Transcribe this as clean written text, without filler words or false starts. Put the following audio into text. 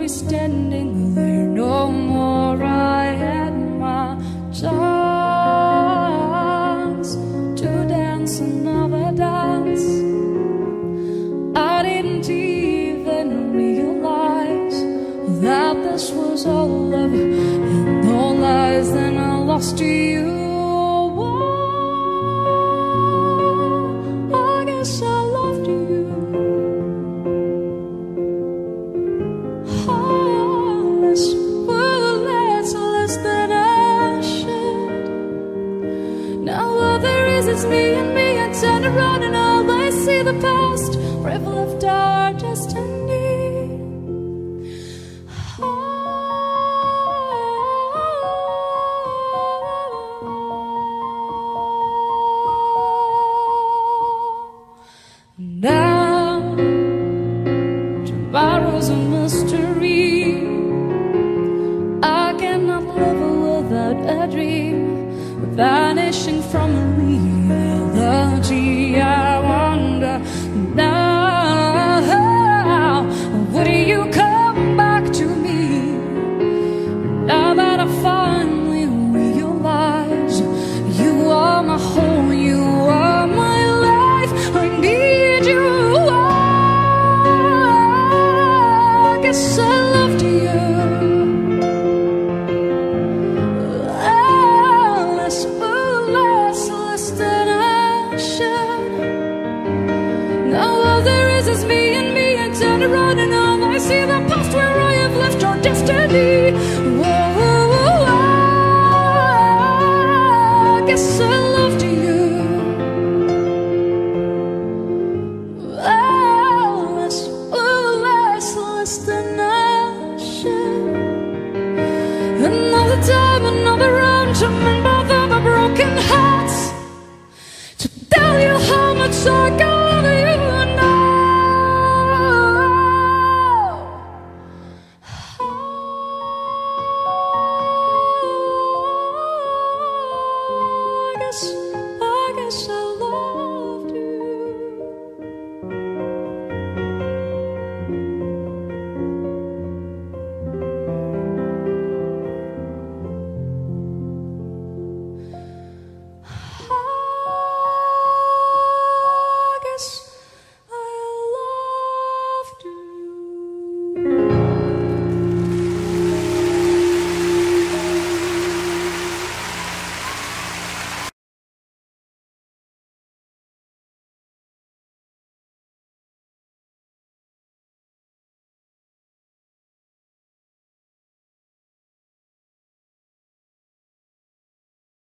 standing there no more. I had my chance to dance another dance. I didn't even realize that this was all love and no lies. Then I lost to you. I guess I loved you. Less than I should. Now all there is me and me. I turn around and all I see the past. Forever left our destiny. Now tomorrow's a mystery. I cannot live without a dream, vanishing from reality. I wonder now, would you come back to me? Now that I finally realize you are my home, you are my life. I need you. I guess I loved you. It's me and me, and turn around and all I see the past where I have left our destiny. Whoa, I guess I loved you. Less than I should. Another time.